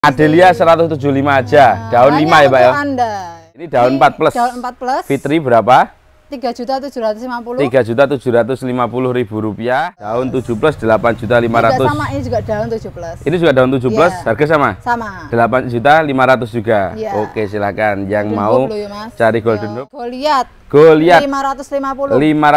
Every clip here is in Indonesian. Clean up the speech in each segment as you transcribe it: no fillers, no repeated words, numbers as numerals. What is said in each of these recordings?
Adelia 175 aja, daun 5 ya Pak ya? Anda. Ini daun 4 plus. Daun 4 plus. Fitri berapa? 3.750.000. 3.750.000 rupiah. Daun 7 plus 8.500.000. Sama, ini juga daun 7 plus. Ini juga daun 7 plus, harga sama? Sama. 8.500.000 juga. Ya. Oke, silakan yang Golden mau Hope, ya, cari Golden Hope. Goliath 550.000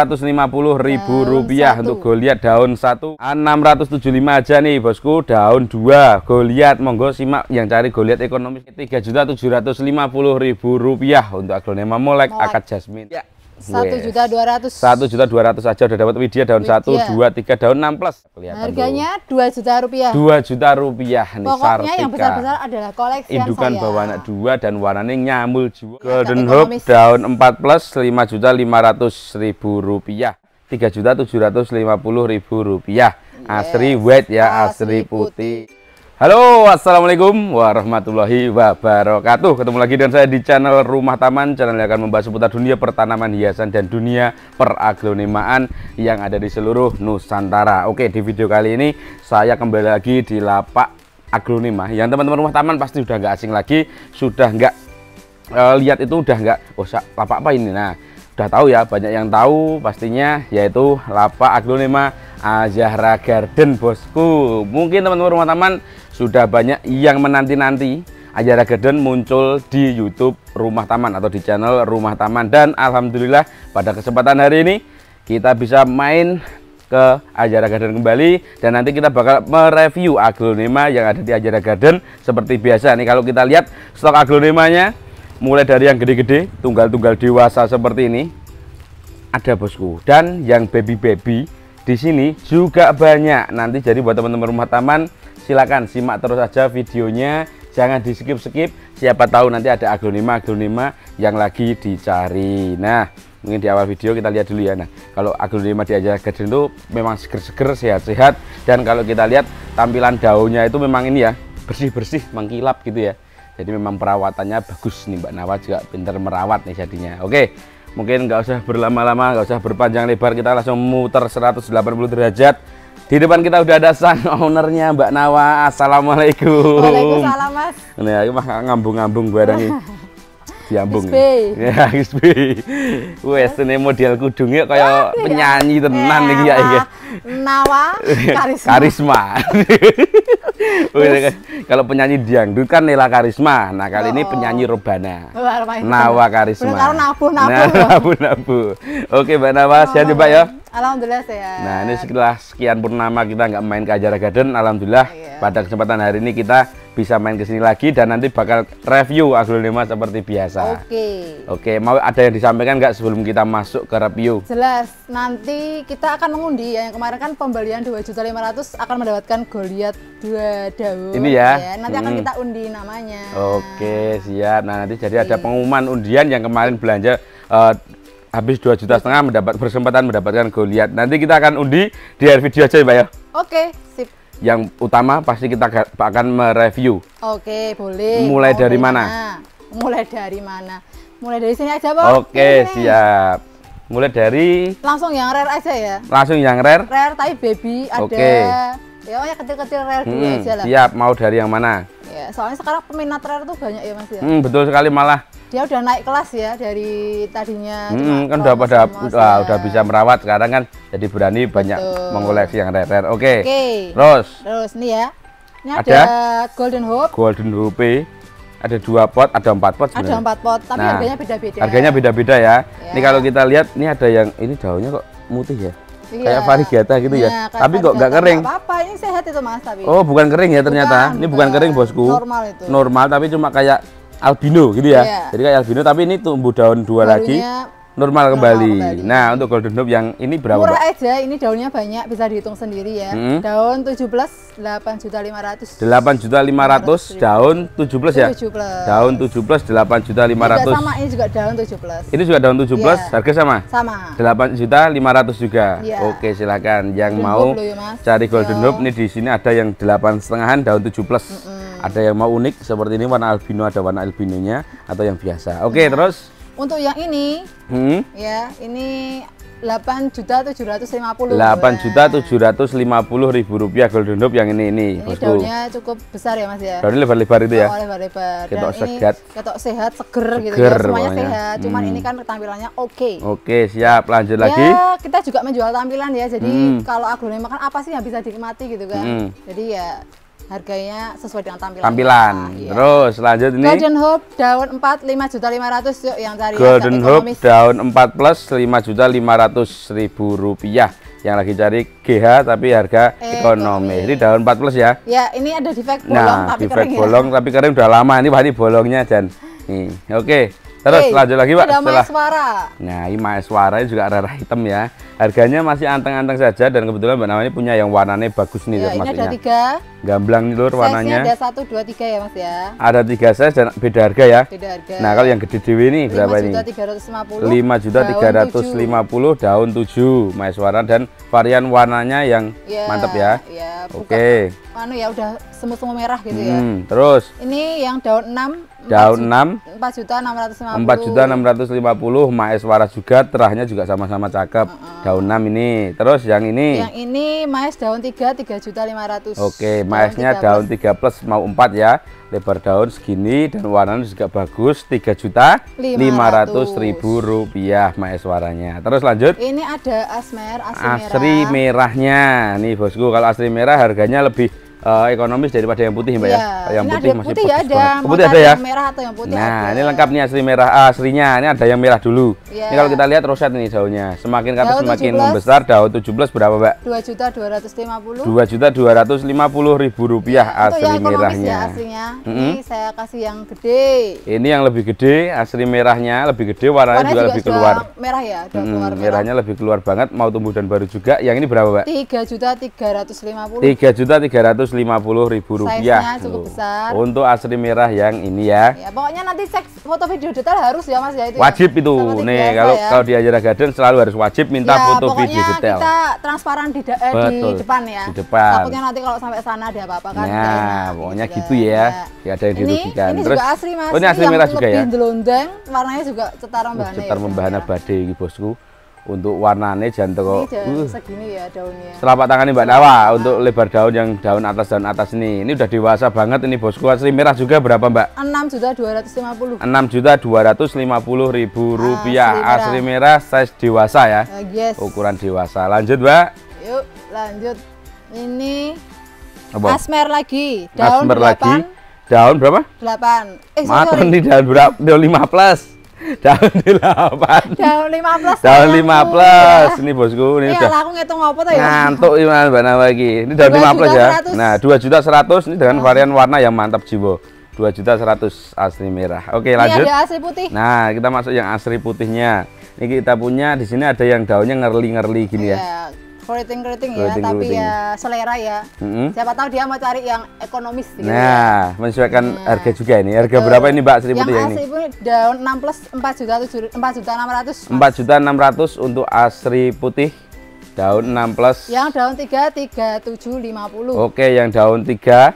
rupiah Daun untuk satu. Goliath daun 1. 675 aja nih bosku, daun 2 Goliath. Monggo simak yang cari Goliath ekonomis. 3.750.000 rupiah untuk aglonema molek akad jasmine. Ya. 1.200.000. 1.200.000 aja udah dapat Widya daun 1, 2, 3 daun 6 plus. Kelihatan Harganya 2 juta rupiah. 2 juta rupiah nih. Pokoknya Sartika. yang besar-besar adalah koleksian Indukan saya. bawana 2 dan warnanya nyamul juga. Ya, Golden ekonomis. Hope daun 4 plus 5.500.000 rupiah. 3.750.000 rupiah. Asri white ya, asri putih. Halo, assalamualaikum warahmatullahi wabarakatuh. Ketemu lagi dengan saya di channel Rumah Taman, channel yang akan membahas seputar dunia pertanaman hiasan dan dunia peraglonemaan yang ada di seluruh Nusantara. Oke, di video kali ini saya kembali lagi di lapak aglonema yang teman-teman Rumah Taman pasti udah nggak asing lagi, sudah nggak lihat itu udah nggak, oh lapak apa ini? Nah, udah tahu ya, banyak yang tahu pastinya, yaitu lapak aglonema Azahra Garden bosku. Mungkin teman-teman Rumah Taman sudah banyak yang menanti-nanti Azahra Garden muncul di YouTube Rumah Taman atau di channel Rumah Taman, dan alhamdulillah pada kesempatan hari ini kita bisa main ke Azahra Garden kembali, dan nanti kita bakal mereview aglonema yang ada di Azahra Garden seperti biasa. Nih kalau kita lihat stok aglonemanya mulai dari yang gede-gede, tunggal-tunggal dewasa seperti ini ada bosku, dan yang baby-baby di sini juga banyak. Nanti jadi buat teman-teman Rumah Taman silakan simak terus aja videonya, jangan di skip-skip. Siapa tahu nanti ada aglonema yang lagi dicari. Nah, mungkin di awal video kita lihat dulu ya. Nah, kalau aglonema di Azahra Garden itu memang seger-seger, sehat-sehat, dan kalau kita lihat tampilan daunnya itu memang ini ya, bersih-bersih, mengkilap gitu ya. Jadi memang perawatannya bagus nih, Mbak Nawa juga pinter merawat nih jadinya. Oke, mungkin nggak usah berlama-lama, nggak usah berpanjang lebar, kita langsung muter 180 derajat. Di depan kita udah ada sang ownernya, Mbak Nawa. Assalamualaikum. Waalaikumsalam, Mas. Ini aku mah ngambung-ngambung gue ada nih. Diambung. Ya, wes ini model kudungnya kayak penyanyi tenan nih ya. Nawa Karisma. Kalau penyanyi dangdut kan Nela Karisma. Nah, kali ini penyanyi Robana. Nawa Karisma. Nabu. Oke, Mbak Nawa, sehat ya, Mbak ya? Alhamdulillah sehat. Nah, ini setelah sekian purnama kita nggak main ke Azahra Garden, alhamdulillah pada kesempatan hari ini kita bisa main ke sini lagi, dan nanti bakal review aglonema seperti biasa. Oke, mau ada yang disampaikan nggak sebelum kita masuk ke review? Jelas, nanti kita akan mengundi ya. Yang kemarin kan pembelian 2.500.000 akan mendapatkan Goliath 2 daun. Ini ya. Nanti akan kita undi namanya. Oke, siap. Nah, nanti jadi ada pengumuman undian yang kemarin belanja habis 2,5 juta berkesempatan mendapatkan Goliath. Nanti kita akan undi di akhir video aja ya, Mbak ya. Oke, sip. Yang utama pasti kita akan mereview. Oke, boleh. Mulai dari mana? Mulai dari mana? Mulai dari sini aja, Bos. Oke, siap. Mulai dari langsung yang rare aja ya. Langsung yang rare? Rare tapi baby ada. Oke. Ya, yang kecil-kecil rare dulu aja lah. Siap, mau dari yang mana? Ya, soalnya sekarang peminat rare tuh banyak ya, Mas ya. Betul sekali, malah dia udah naik kelas ya dari tadinya kan udah bisa merawat, sekarang kan jadi berani banyak mengoleksi yang rare. Oke. Terus nih ya, ini ada Golden Hope. Ada 2 pot, ada 4 pot sebenarnya. Ada 4 pot, tapi harganya beda-beda. Harganya beda-beda ya. Ini kalau kita lihat, ini ada yang ini daunnya kok mutih ya, kayak variegata gitu ya. Tapi kok nggak kering. Apa-apa, ini sehat itu, Mas, tapi. Oh, bukan kering ya ternyata. Ini bukan kering, bosku. Normal itu. Normal, tapi cuma kayak albino gitu ya. Jadi kayak albino, tapi ini tumbuh daun 2 lagi, normal kembali. Nah, untuk Golden Hope yang ini berapa, murah Mbak? aja, ini daunnya banyak, bisa dihitung sendiri ya. Daun 17 8.500.000. 8.500.000 daun 17 ya? 17. Daun 17 8.500.000. Sama, ini juga daun 17. Ini juga daun 17, harga sama? Sama. 8.500.000 juga. Oke, silakan yang mau cari Golden Hope. Ini di sini ada yang 8,5-an daun 17. Ada yang mau unik seperti ini, warna albino, ada warna albinonya atau yang biasa. Oke, terus untuk yang ini ya, ini 8.750.000. 8.750.000 rupiah Golden Hope yang ini bosku. Daunnya cukup besar ya Mas ya. Daunnya lebar-lebar itu ya. Oh, lebar-lebar. Ketok Dan segat. ini ketok sehat, seger gitu ya. Semuanya pokoknya. sehat. Cuman ini kan tampilannya oke. Oke, siap. Lanjut lagi. Ya, kita juga menjual tampilan ya. Jadi kalau agronomi makan apa sih yang bisa dinikmati gitu kan. Jadi ya harganya sesuai dengan tampilan. Iya. Terus lanjut ini. Golden Hope daun 4 5.500.000 yuk yang cari Golden Hope daun 4 plus 5.500.000 rupiah. Yang lagi cari GH tapi harga ekonomi. Ini daun 4 plus ya. Ya, ini ada defect bolong tapi defect kering bolong tapi kering udah lama. Ini pasti bolongnya Jan. Nih, oke. Terus lanjut lagi Pak. Ada Maeswara. Nah, ini Maeswara ini juga rara hitam ya. Harganya masih anteng-anteng saja dan kebetulan Mbak Nama ini punya yang warnanya bagus nih ya, ini maksudnya. ada 3. Gamblang nih lur warnanya. Ada 1, 2, 3 ya Mas ya. Ada 3 size dan beda harga ya. Beda harga. Nah, kalau yang gede dewi ini berapa ini? 5.350. 5.350 daun 7 Maeswara dan varian warnanya yang mantap ya. Oke. Anu ya udah semut-semut merah gitu ya. Terus ini yang daun 6 daun 6 4.650. 4.650 Maeswara juga, terahnya juga sama-sama cakep. Daun 6 ini. Terus yang ini? Yang ini Maes daun 3.500. Oke, Maesnya daun 3 plus mau 4 ya. Lebar daun segini dan warnanya juga bagus. 3.500.000 rupiah Maeswaranya. Terus lanjut. Ini ada asri merahnya. Nih bosku, kalau asri merah harganya lebih ekonomis daripada yang putih Mbak ya. Yang putih masih putih ya ada. Putih ada ya. Yang merah atau yang putih nah, ada. ini lengkap nih asli merah. Aslinya ini ada yang merah dulu. Ini kalau kita lihat roset ini daunnya. Semakin ke atas semakin membesar. Daun 17 berapa Mbak? 2.250. 2.250.000 rupiah asli merahnya. Ya, aslinya. Ini saya kasih yang gede. Ini yang lebih gede, asli merahnya lebih gede, warnanya juga lebih keluar. Merah ya, keluar merahnya lebih keluar banget, mau tumbuh dan baru juga. Yang ini berapa Mbak? 3.350. 3.350.000 rupiah. Size-nya cukup besar. Untuk asli merah yang ini ya. Ya, pokoknya nanti cek foto video detail harus ya Mas ya itu. Wajib ya? Itu. Nih, kalau di Ajara Garden selalu harus wajib minta foto video detail. Kita transparan di depan ya. Di depan. Takutnya nanti kalau sampai sana ada apa-apa kan. Nah, pokoknya gitu ya. Ya ada yang dirugikan. Ini terus juga asli Mas. Oh, ini asli merah juga ya. Lebih delondeng, warnanya juga cetar membahana. Cetar membahana badai iki bosku. Untuk warnanya jantung kok segini ya daunnya. Telapak tangan Mbak Nawa untuk lebar daun yang daun atas ini. Ini udah dewasa banget ini bosku. Asli merah juga berapa Mbak? 6.250. 6.250.000 rupiah. Asli merah size dewasa ya. Yes. Ukuran dewasa. Lanjut Mbak. Yuk lanjut. Ini apa? Asmer lagi. Daun Asmer 8. lagi. Daun berapa? 8. Mata nih daun berapa? Daun 5 plus. Daun 8. Daun 15. Daun 15. Ini bosku, ini udah. Aku ngitung apa tuh ya? Ngantuk gimana Mbak Nawa iki. Ini daun 15 ya. Nah, 2.100.000 ini dengan varian warna yang mantap jiwa. 2.100.000 asli merah. Oke, lanjut. Ini ada asli putih. Nah, kita masuk yang asli putihnya. Ini kita punya di sini ada yang daunnya ngerli-ngerli gini ya. Keriting ya, tapi ya selera ya. Siapa tahu dia mau cari yang ekonomis gitu. Nah, menyesuaikan harga juga ini. Harga berapa ini Mbak asli putih yang ini? Yang asli daun 6 plus 4.600.000. 4.600.000 untuk asli putih. Daun 6 plus. Yang daun 3 3.750. Oke, yang daun 3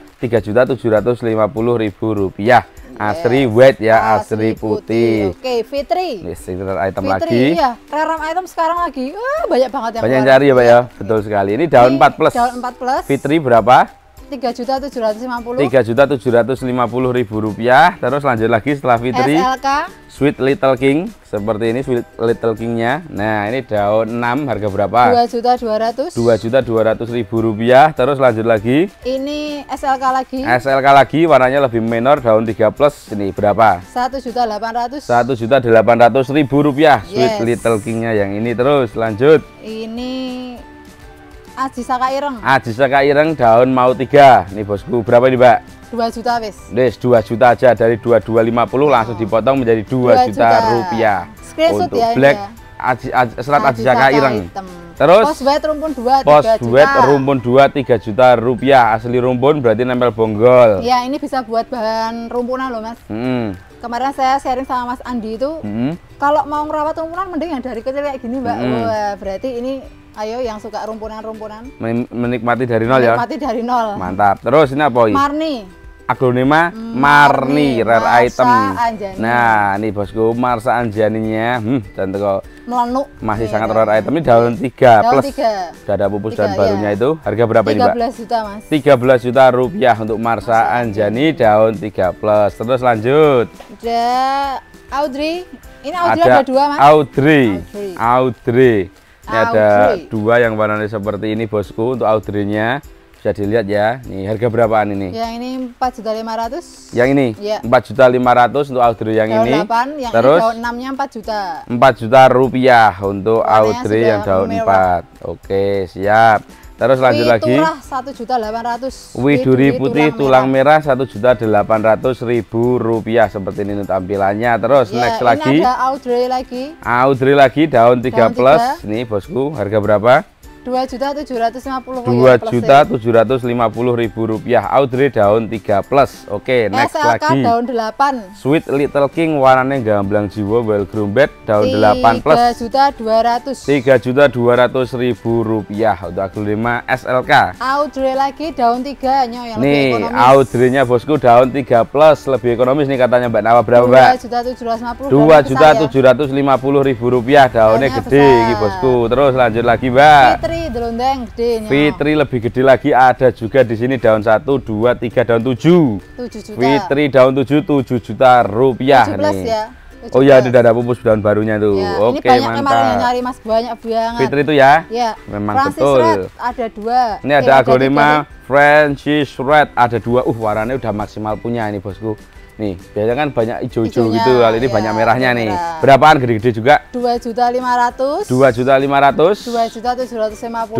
3.750.000 rupiah. Asri white ya, asri putih. Oke, Fitri. Signature item Fitri, lagi. Iya, rare item sekarang lagi. Banyak banget yang banyak yang cari ya Pak ya. Betul sekali. Ini daun 4 plus. Daun 4 plus. Fitri berapa? 3.750. 3.750.000 rupiah. Terus lanjut lagi setelah Fitri. SLK. Sweet Little King. Seperti ini Sweet Little King-nya. Nah, ini daun 6 harga berapa? 2.200.000. 2.200.000 rupiah. Terus lanjut lagi. Ini SLK lagi. SLK lagi, warnanya lebih menor, daun 3 plus. Ini berapa? 1.800.000. 1.800.000 rupiah. Sweet Little King-nya yang ini. Terus lanjut. Ini Aji Saka Ireng. Aji Saka Ireng daun mau 3. Nih bosku, berapa ini Mbak? 2 juta wis. Des 2 juta aja, dari 2250 langsung dipotong menjadi 2 juta rupiah. Screenshot untuk ya, black serat Aji Saka Ireng. Terus pos white rumpun 2 pos white rumpun 2 3 juta rupiah. Asli rumpun berarti nempel bonggol. Ya, ini bisa buat bahan rumpunan loh Mas. Kemarin saya sharing sama Mas Andi itu, kalau mau ngerawat rumpunan mending yang dari kecil kayak gini Mbak. Wah, berarti ini ayo yang suka rumpunan-rumpunan menikmati dari nol ya. Menikmati dari nol. Mantap. Terus ini apa ini? Marni. aglonema Marni rare item. Anjani. Nah, ini bosku Marsa Anjaninya. Dan kok melenuk. masih sangat rare item. Ini daun 3 Daun plus. 3. Sudah ada pupus daun ya. barunya itu. Harga berapa ini, Mbak? 13 juta, Mas. 13 juta rupiah untuk Marsa Anjani daun 3 plus. Terus lanjut. Ada Audrey. Ini Audrey ada 2, Mas. Audrey. Ini ada Audrey. 2 yang warnanya seperti ini, bosku. Untuk Audrey-nya bisa dilihat ya. Nih, harga berapaan ini? Yang ini 4.500.000. Yang ini ya. 4.500.000 untuk Audrey yang daun ini. 8, yang terus ini daun 6-nya 4 juta. 4 juta rupiah untuk Warnanya Audrey yang daun merah. 4. Oke, siap. Terus lanjut lagi. Turah 1.800.000. Widuri putih tulang merah 1.800.000 rupiah seperti ini tampilannya. Terus ya, next ini lagi. ada Audrey lagi. Audrey lagi daun 3 Daun plus. 3. Nih bosku, harga berapa? 2.750.000. 2.750.000 rupiah. Audrey daun 3 plus. Oke, next SLK lagi. daun 8. Sweet Little King warnanya gamblang jiwa well groomed daun 8 plus. 3.200.000. 3.200.000 rupiah untuk aglonema SLK. Audrey lagi daun 3 yang lebih Nih, ekonomis. Audrey-nya bosku daun 3 plus lebih ekonomis nih katanya Mbak Nawa. Berapa, Mbak? 2.750.000. 2.750.000 rupiah. Daunnya Daunnya gede besar. iki bosku. Terus lanjut lagi, Mbak. Fitri delondeng gede. Fitri lebih gede lagi, ada juga di sini daun 1, 2, 3, daun 7. 7 juta. Fitri daun 7 juta rupiah 7 nih. ya. Oh ya, ada pupus daun barunya tuh. Ya, Oke, ini banyak mantap. kemarin yang nyari, Mas, banyak banget. Fitri itu ya? Ya. Memang Francis betul. Red ada 2. Ini ada aglonema Francis Red ada 2. Warnanya udah maksimal punya ini bosku. Nih, biasanya kan banyak hijau-hijau Hijaunya, gitu, kali ini ya, banyak merahnya nih. merah. Berapaan gede-gede juga? 2.500.000. 2.500.000. 2.750.000.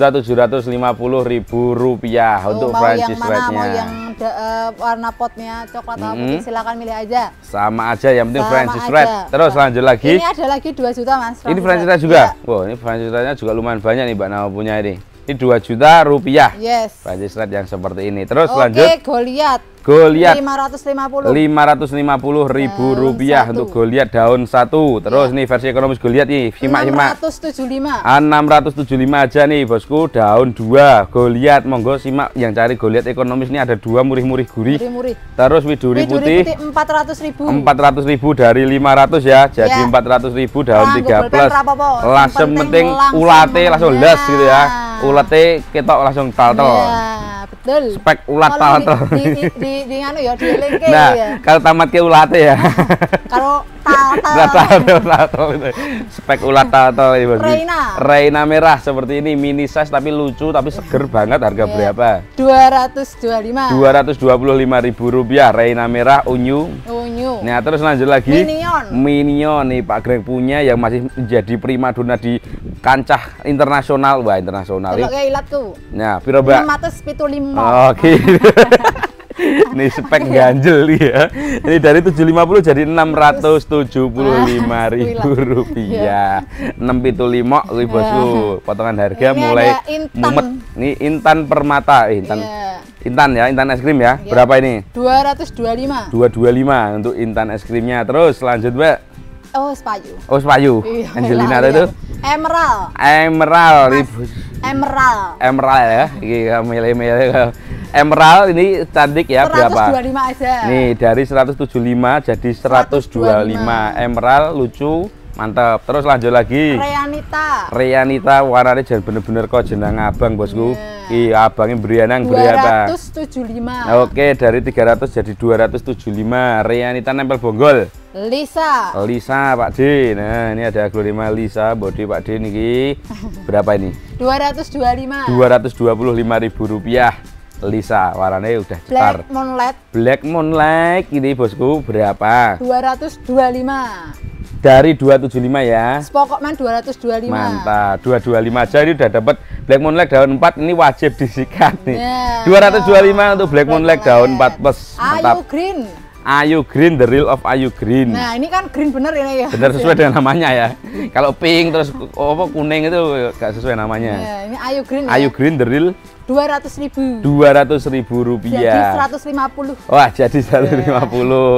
2.750.000 rupiah untuk mau Francis yang mana, mau Red-nya. yang warna potnya coklat atau putih, silakan milih aja. Sama aja, yang penting Sama Francis aja. Red. Terus lanjut lagi. Ini ada lagi 2 juta, Mas. Ini Francis Red juga. Ya. Wow, ini Francis Red-nya juga lumayan banyak nih Mbak Nawa punya ini. Ini 2 juta rupiah. Yes. Francis Red yang seperti ini. Terus Oke, lanjut. Goliath. Goliath 550. 550.000 rupiah satu. untuk Goliath daun 1. Terus nih versi ekonomis Goliath nih, simak-simak. 675. 675 aja nih bosku, daun 2 Goliath. Monggo simak yang cari Goliath ekonomis ini, ada 2 murih-murih gurih. Murih-murih. Terus widuri putih 400.000. 400.000 dari 500 ya, jadi Ya. 400.000 daun Nah, 3 Google plus. Pen rapopo. Langsung penting langsung ulate langsung ya. les gitu ya. Ulate ketok langsung tal-tal. Ya, betul. Spek ulat Kalau tal-tal. di nganu ya, di link Nah, ya. kalau tamat ke ulate ya. Kalau tal-tal. Tal-tal itu. Spek ulat tal-tal ini bosku. Reina merah seperti ini, mini size tapi lucu tapi seger banget. Harga berapa? 225. 225.000 rupiah. Reina merah unyu. Unyu. Nah, terus lanjut lagi. Minion. Minion nih Pak Greg punya yang masih menjadi primadona di kancah internasional. Wah, internasional. Kalau kayak ilat tuh. Nah, piro, Mbak? 675. Oke. Ini spek ganjel ya. Ini dari 750 jadi 675.000 rupiah. 675 kuwi bosku. Potongan harga Ini mulai ada Intan. mumet. Ini Intan Permata, Intan. Iya. Intan ya, Intan es krim ya. Berapa ini? 225. 225 untuk Intan es krimnya. Terus lanjut, Mbak. Oh, Spayu. Oh, Spayu. Iya, Angelina iya. itu. Emerald. Emerald. Emerald. Emerald ya. Iki milih-milih. Emerald ini cantik ya, 125 berapa? aja. Nih, dari 175 jadi 125. Emerald lucu, mantap. Terus lanjut lagi. Reanita. Reanita warnanya jangan bener-bener kok jeneng abang bosku. Iya, abangnya berianang beri apa? 275. Oke, dari 300 jadi 275. Reanita nempel bonggol. Lisa. Lisa Pak D. Nah, ini ada aglonema Lisa body Pak D niki. Berapa ini? 225. 225.000 rupiah. Lisa warnanya udah cetar. Black Moonlight. Black Moonlight ini bosku berapa? 225. Dari 275 ya. Spokesman 225. Mantap, 225 aja ini udah dapat Black Moonlight daun 4, ini wajib disikat nih. Ya. 225 untuk Black Moonlight daun 4 plus. Ayu Green. Ayu Green, the real of Ayu Green. Nah, ini kan green bener ini ya. Bener sesuai dengan namanya ya. Kalau pink terus apa kuning itu gak sesuai namanya. Ya, ini Ayu Green. Ayu ya. Green the real 200.000. 200.000 rupiah. Jadi 150. Wah, jadi 150.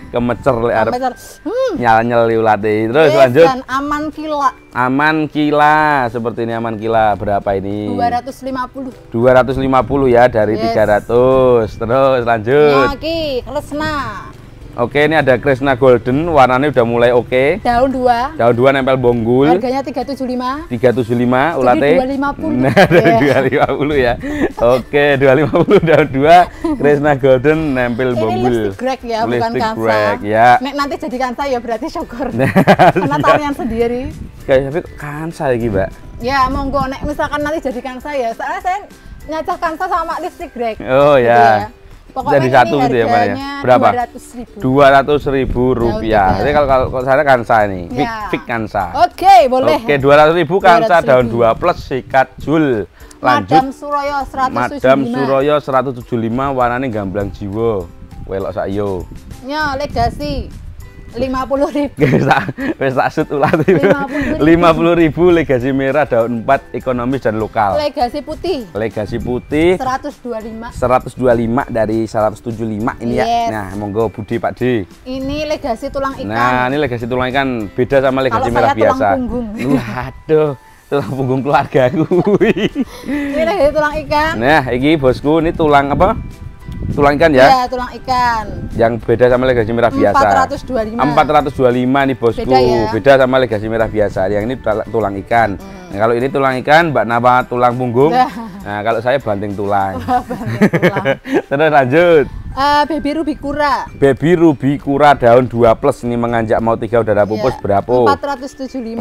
kemecer lek arep nyal-nyel ulate. Terus lanjut. Dan aman kila. Aman kila, seperti ini aman kila. Berapa ini? 250. 250 ya dari 300. Terus lanjut. Nyaki, Kresna. Oke, ini ada Kresna Golden, warnanya udah mulai oke. Daun 2. Daun 2 nempel bonggul. Harganya 375. 375 ulate. 250. Nah, 250 ya. Oke, 250 daun 2 Kresna Golden nempel bonggul. Ini lipstick grek ya, bukan Lipstick kansa. grek, ya. Nek nanti jadi kansa ya berarti syukur. Karena tarian sendiri. Kayak tapi kansa lagi, Mbak. Ya, monggo nek misalkan nanti jadi kansa ya. Soalnya saya nyacah kansa sama lipstick grek. Oh gitu ya. Pokoknya jadi satu gitu ya, Mbak ya. Berapa? 200.000. Rupiah. Jadi kalau saya kansa ini, Ya. fix kansa. Oke, boleh. Oke, 200.000 kansa 200.000. daun 2 plus sikat jul. Lanjut. Madam Suroyo 175. Madam Suroyo 175 warnanya gamblang jiwa. Welok sak yo. Nya legasi 50.000. Wes tak sut ulat 50.000 legasi merah daun 4 ekonomis dan lokal. Legasi putih Legasi putih 125. 125 dari 175 ini ya. Yes. Nah, monggo Budi Pak D. Ini legasi tulang ikan. Nah, ini legasi tulang ikan beda sama legasi Kalau merah saya biasa. tulang punggung. Waduh, tulang punggung keluarga kuwi. Ini legasi tulang ikan. Nah, iki bosku ini tulang apa? Tulang ikan ya? Ya, tulang ikan. Yang beda sama legasi merah biasa. 425. 425 nih bosku. Beda ya? Beda sama legasi merah biasa. Yang ini tulang ikan. Nah, kalau ini tulang ikan, Mbak Napa tulang punggung. Nah, kalau saya banting tulang. Banting tulang. Terus lanjut. Baby Ruby Kura. Baby Ruby Kura daun 2 plus ini menganjak mau 3 udara pupus Ya, berapa? 475.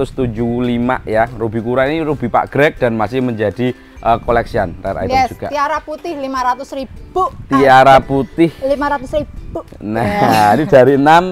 475 ya. Ruby Kura ini Ruby Pak Greg dan masih menjadi collection rare item Yes, juga. tiara putih 500.000. Tiara putih 500.000. nah ini dari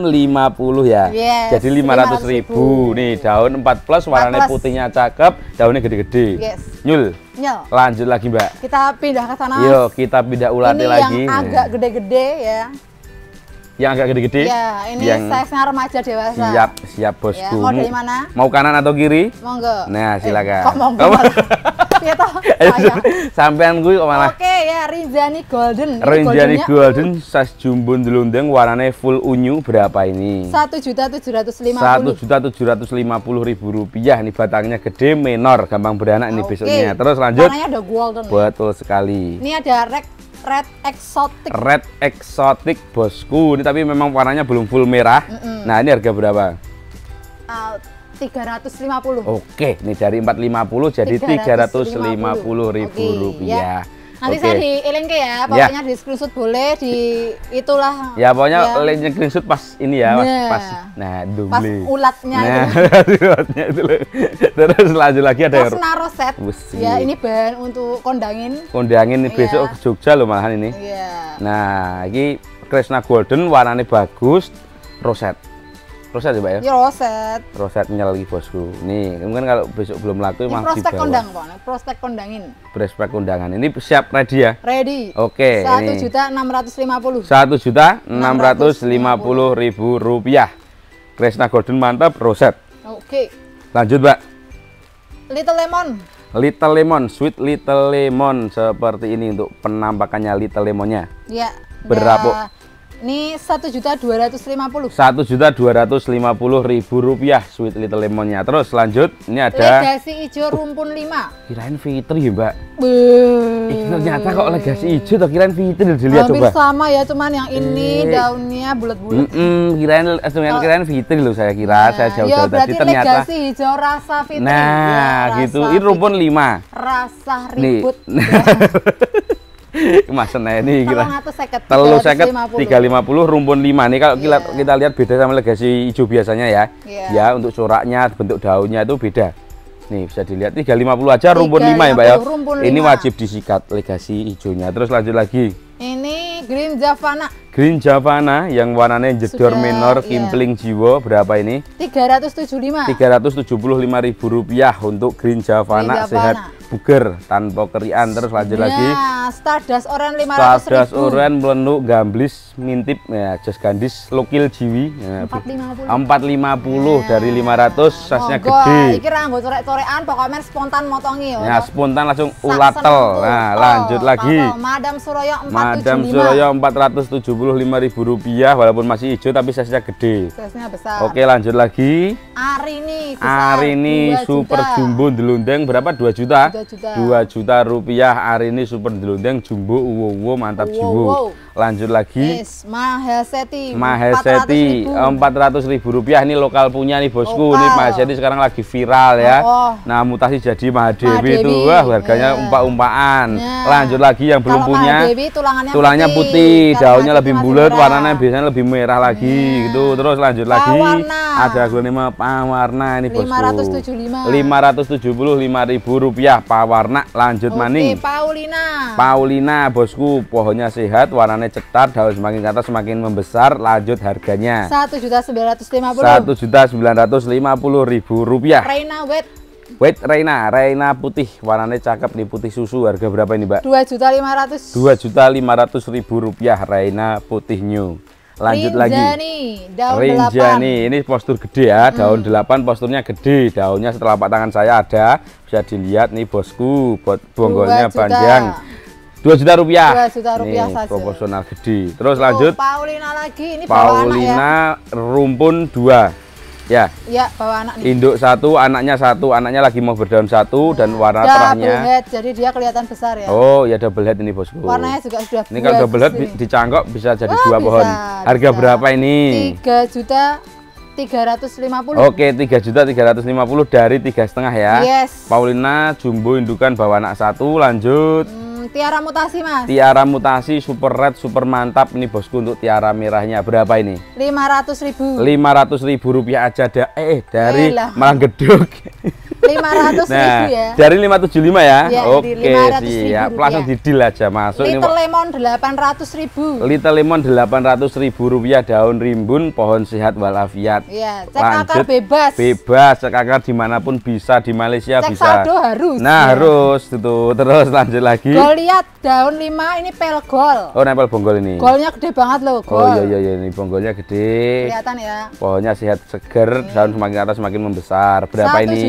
650 ya. Yes, Jadi 500.000 nih daun 4 plus warnanya 4 plus. putihnya cakep, daunnya gede-gede. Yes. Nyul. Nyel. Lanjut lagi, Mbak. Kita pindah ke sana. Mas. Yuk, kita pindah ulate Ini lagi. yang agak gede-gede ya. Yang agak gede-gede. Ya, ini size-nya remaja dewasa. Siap, siap Ya, bosku. mau dari mana? Mau kanan atau kiri? Monggo. Nah, silakan. Kok monggo? Ya toh. Saya. Sampean gue kok malah. Oke ya, Rinjani Golden. Ini Rinjani goldennya, Golden size jumbo ndelundeng warnanya full unyu berapa ini? 1.750.000. 1.750.000 rupiah. Ini batangnya gede, menor, gampang beranak ini Oke. besoknya. Terus lanjut. Warnanya ada golden. Betul sekali. Ini ada red exotic. Red exotic bosku. Ini tapi memang warnanya belum full merah. Nah, ini harga berapa? 350. Oke, ini dari 450 jadi 350.000 Oke, rupiah. Nanti Oke. saya di-link ya, pokoknya di screenshot boleh, di itulah. Ya pokoknya linknya screenshot pas ini ya, pas pas dumble. ulatnya Nah, itu. ulatnya itu loh. Terus lanjut lagi ada Kresna Roset. Busi. Ya, ini bahan untuk kondangin. Kondangin ini besok ke Jogja loh malahan ini. Iya. Nah, ini Kresna Golden warnanya bagus, roset. Roset ya, Mbak ya? Ini roset. Roset nyel lagi bosku. Nih, mungkin kalau besok belum laku Ini masih prospek bawa. kondang, Pak. Prospek kondangin. Prospek kondangan. Ini siap ready ya? Ready. Oke, ini 1.650.000. 1.650.000 rupiah. Kresna Golden mantap, roset. Oke. Lanjut, Mbak. Little Lemon. Little Lemon, sweet Little Lemon seperti ini untuk penampakannya Little Lemonnya. Ya. Berapa? Ini 1.250.000. 1.250.000 rupiah sweet Little Lemonnya. Terus lanjut, ini ada Legasi hijau rumpun 5. kirain Fitri ya, Mbak. Ternyata kok legasi hijau atau kirain Fitri dilihat Hampir coba. sama ya, cuman yang ini daunnya bulat-bulat. Kirain Fitri loh saya kira. Saya jauh-jauh tadi berarti ternyata. legasi hijau rasa Fitri. Nah, Ya, gitu. rasa Ini rumpun 5. Rasa Nih. ribut. Mas ini kira. Telung 350 rumpun 5 nih kalau kita lihat beda sama legasi hijau biasanya ya. Ya, untuk coraknya, bentuk daunnya itu beda. Nih bisa dilihat 350 aja rumpun 5 ya, Mbak ya. Ini wajib disikat legasi hijaunya. Terus lanjut lagi. Ini Green Javana. Green Javana yang warnanya jedor menor kimpling jiwa berapa ini? 375. 375.000 rupiah untuk Green Javana sehat buger tanpa kerian. Terus lanjut lagi. Stardust Orange 500.000. Stardust Orange melenduk gamblis mintip ya, Just Gandis lokil jiwi ya, 450 dari 500 size-nya gede. Iki ra nggo corek-corekan pokoknya spontan motongi ya. Spontan langsung ulatel. Nah, lanjut lagi. Madam Suroyo 475. Madam Suroyo saya Rp475.000 walaupun masih hijau tapi size-nya gede. Size-nya besar. Oke, lanjut lagi. Arini super jumbo delundeng berapa? 2 juta. 2 juta rupiah. Arini super delundeng jumbo uwo mantap jiwo. Lanjut lagi. Maheseti Rp400.000. Ini lokal punya nih bosku. Ini Maheseti sekarang lagi viral ya. Nah, mutasi jadi Mahadewi itu. Wah, harganya umpak-umpaan. Lanjut lagi yang belum punya. Tulangnya putih, daunnya lebih bulat, warnanya biasanya lebih merah lagi gitu. Terus lanjut lagi. Ada aglonema pawarna ini bosku. Rp575.000 pawarna. Lanjut maning. Paulina bosku, pohonnya sehat, warnanya cetar, daun semakin ke atas semakin membesar. Lanjut harganya Rp1.950.000. Reina putih, warnanya cakep nih, putih susu. Harga berapa ini Mbak? Rp2.500.000 Reina putih new. Lanjut lagi. Rinjani, ini postur gede ya, daun 8 posturnya gede, daunnya setelapak tangan saya ada, bisa dilihat nih bosku, bonggolnya panjang. Rp2 juta. Nih, saja. Proporsional gede. Terus lanjut. Paulina lagi, ini Paulina ya? Rumpun 2. Ya. Iya, bawa anak nih. Induk 1, anaknya 1. Anaknya lagi mau berdaun 1 dan warna terahnya. Double head, jadi dia kelihatan besar ya. Oh, ya double head ini bosku. Warnanya juga sudah. Ini kalau double head dicangkok bisa jadi 2 pohon. Harga berapa ini? Rp3.350.000. Oke, Rp3.350.000 dari 3,5 ya. Yes. Paulina jumbo indukan bawa anak 1. Lanjut. Tiara mutasi Mas. Tiara mutasi super red super mantap ini bosku. Untuk tiara merahnya berapa ini? Rp500.000. Rp500.000 aja dari Malanggedok. 500.000 ya. Dari 575 ya. Oke, siap. Langsung di deal aja masuk. Little lemon 800.000. Little lemon Rp800.000 daun rimbun, pohon sehat walafiat. Iya, cek akar bebas. Cek akar dimanapun bisa, di Malaysia cek bisa. saldo harus. Nah, harus itu. Terus lanjut lagi. Lihat daun 5 ini pel gol. Oh, nempel bonggol ini. Golnya gede banget loh, gol. Oh iya ini bonggolnya gede. Kelihatan ya. Pohonnya sehat seger, daun semakin atas semakin membesar. Berapa ini?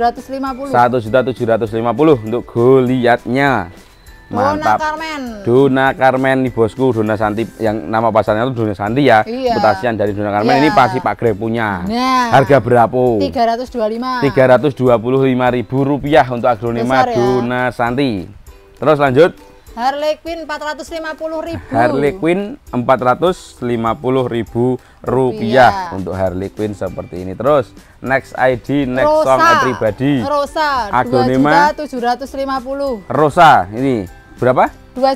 Rp1.750.000 untuk Goliatnya. Mantap. Dona Carmen nih bosku, Dona Santi yang nama pasarnya itu Dona Santi ya. Mutasian dari Dona Carmen ini pasti Pak Greg punya. Nah, harga berapa? Rp325.000 untuk aglonema Dona Santi. Terus lanjut. Harley Quinn Rp450.000. Harley Quinn Rp450.000 untuk Harley Quinn seperti ini. Terus next ID, next Rosa. song everybody. Rosa aglonema Rp2.750.000. Rosa ini berapa?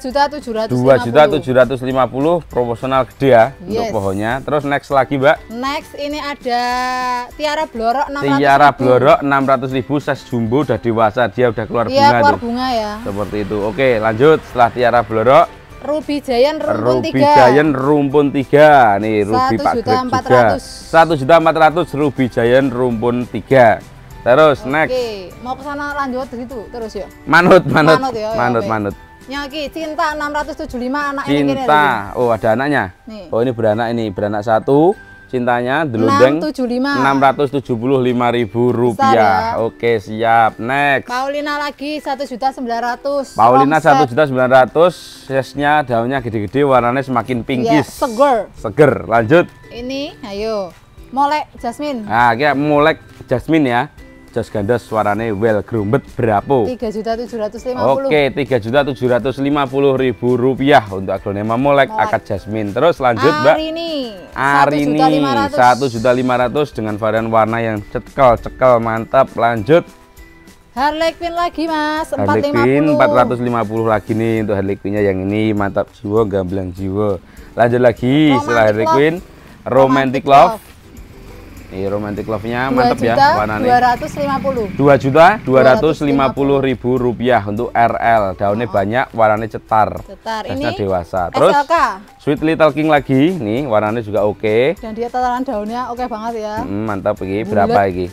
Rp2.750.000 proporsional gede ya. Untuk pohonnya. Terus next lagi Mbak. Next ini ada Tiara Blorok Rp600.000. Tiara Blorok Rp600.000 size jumbo, udah dewasa, dia udah keluar bunga. Iya, keluar bunga ya. Seperti itu. Oke, lanjut. Setelah Tiara Blorok, Ruby Giant rumpun 3. Ruby Giant rumpun 3. Nih Ruby Pak Greg juga. Rp1.400.000 Ruby Giant rumpun 3. Terus next. Oke, mau ke sana lanjut gitu terus ya. Manut. Nyaki Cinta Rp675 anaknya. Cinta. Oh, ada anaknya. Nih. Oh, ini beranak 1. Cintanya delundeng Rp675.000. Ya. Oke, siap. Next. Paulina lagi Rp1.900.000. Paulina Rp1.900.000. Size-nya daunnya gede-gede, warnanya semakin pinkish. Seger. Lanjut. Ini, ayo. Molek Jasmine. Nah, kayak molek Jasmine ya. Jas ganda suaranya well grumbet berapa? Rp3.750.000. Oke, Rp3.750.000 untuk aglonema molek akad jasmine. Terus lanjut Mbak. Arini Rp1.500.000 dengan varian warna yang cekel mantap. Lanjut. Harley Quinn lagi Mas, Harley Quinn 450 lagi nih untuk Harley Quinn-nya yang ini mantap jiwa, gamblang jiwa. Lanjut lagi setelah Harley Quinn Romantic Love. Ini Romantic Love-nya mantap ya warnanya. Rp2.250.000 untuk RL. Daunnya banyak, warnanya cetar. Ini dewasa. Terus Sweet Little King lagi, nih warnanya juga oke. Dan dia tataran daunnya oke banget ya. Mantap ini. Berapa ini?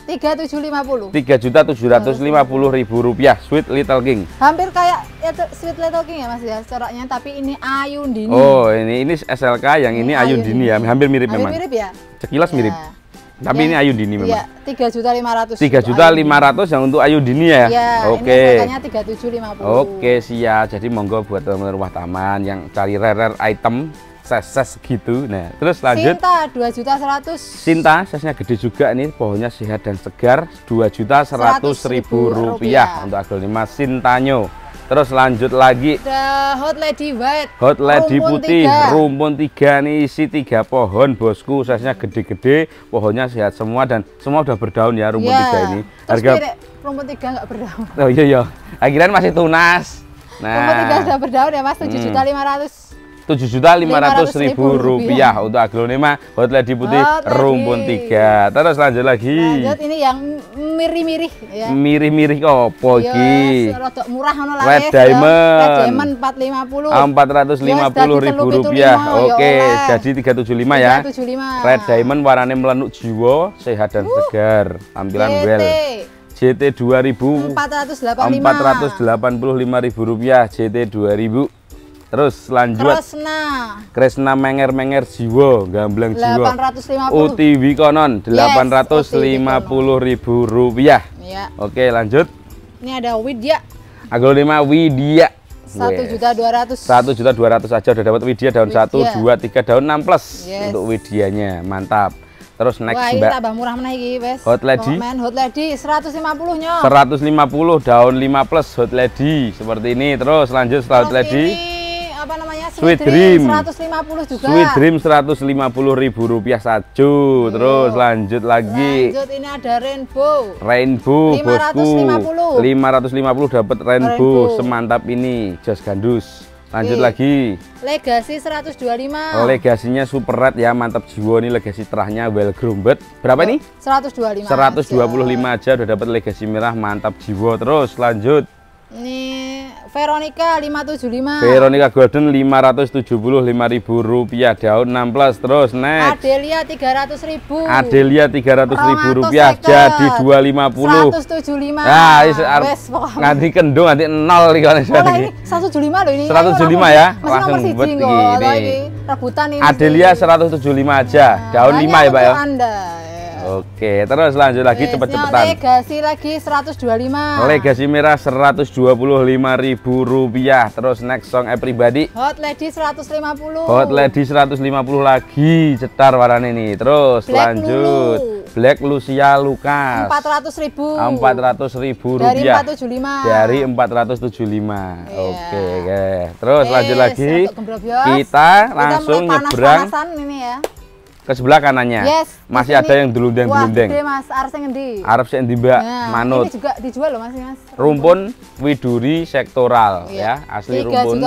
Rp3.750.000. Sweet Little King. Hampir kayak Sweet Little King ya Mas ya coraknya, tapi ini Ayundini. Oh, ini SLK, yang ini Ayundini ya. Hampir mirip memang. Mirip ya? Sekilas mirip. Tapi ini Ayu Dini memang. Iya, 3.500.000. 3.500.000 yang untuk Ayu Dini ya. Iya, oke. Ini harganya 3750. Oke, siap. Jadi monggo buat teman-teman rumah taman yang cari rare item ses gitu. Nah, terus lanjut. Sinta 2.100.000. Sinta sesnya gede juga nih, pohonnya sehat dan segar. 2.100.000 rupiah untuk aglonema Sintanyo. Terus lanjut lagi. Ada Hot Lady White. Hot Lady rumpun putih, 3. rumpun 3 nih, isi 3 pohon bosku, sesnya gede-gede, pohonnya sehat semua dan semua udah berdaun ya rumpun 3 ini. Harga rumpun 3 nggak berdaun. Oh iya, akhirnya masih tunas. Nah, rumpun 3 sudah berdaun ya Mas, 7.500.000. 7.500.000 rupiah untuk aglonema Hot Lady putih rumpun 3. Terus lanjut lagi. Lanjut ini yang mirih-mirih ya. Mirih-mirih opo iki? Rodok murah ngono lah. Red Diamond. Red Diamond 450. 450.000 rupiah. Oke, jadi 375 ya. 375. Red Diamond warnanya melenuk jiwa, sehat dan segar. Tampilan well. JT 2000 485.000 rupiah JT 2000. Terus lanjut Kresna menger jiwa, gamblang jiwa 850. UTV konon 850.000 rupiah. Ya. Oke, lanjut. Ini ada Widya. Aglonema Widya 1.200.000. 1.200.000 aja udah dapat Widya daun 1, 2, 3 daun 6 plus untuk Widyanya. Mantap. Terus next. Wah, ini Mbak. tambah murah mana iki, Wes? Hot Lady. Hot Lady 150-nya. 150 daun 5 plus Hot Lady seperti ini. Terus lanjut setelah Hot Lady. Apa namanya? Sweet Dream 150 juga. Sweet Dream 150.000 rupiah saju. Terus lanjut lagi. Lanjut ini ada Rainbow. Rainbow 550. Bosku 550 dapat Rainbow semantap ini jas gandus. Lanjut lagi. Legacy 125. Legasinya super red ya, mantap jiwa nih, legasi terahnya well groomed. Berapa ini? 125. 125 aja udah dapat legasi merah, mantap jiwa. Terus lanjut. Ini Veronica 575. Veronica Golden 575.000 rupiah daun 6 plus. Terus next. Adelia 300.000. Adelia 300.000 rupiah jadi 250. 175. Nah, nganti kendung nganti 0 nih kalau ini 175 loh ini. 175 ya. Langsung buat ini. Rebutan ini. Adelia 175 aja. Daun 5 ya, Pak ya. Anda. Oke, terus lanjut lagi cepet-cepetan. Legasi lagi 125. Legasi merah 125.000 rupiah. Terus next song Everybody. Hot Lady 150. Hot Lady 150 lagi, cetar warnanya ini. Terus Black lanjut. Lulu. Black Lucia Lucas 400.000. 400.000 dari rupiah. 475. Dari 475. Iya. Oke. Terus lanjut lagi. Kita langsung nyebrang ini ya. ke sebelah kanannya. Masih ada yang delundeng-delundeng. Wah, gede Mas, arep sing endi? Arep sing endi, Mbak? Manut. Ini juga dijual loh Mas. Rumpun Widuri sektoral ya, asli rumpun.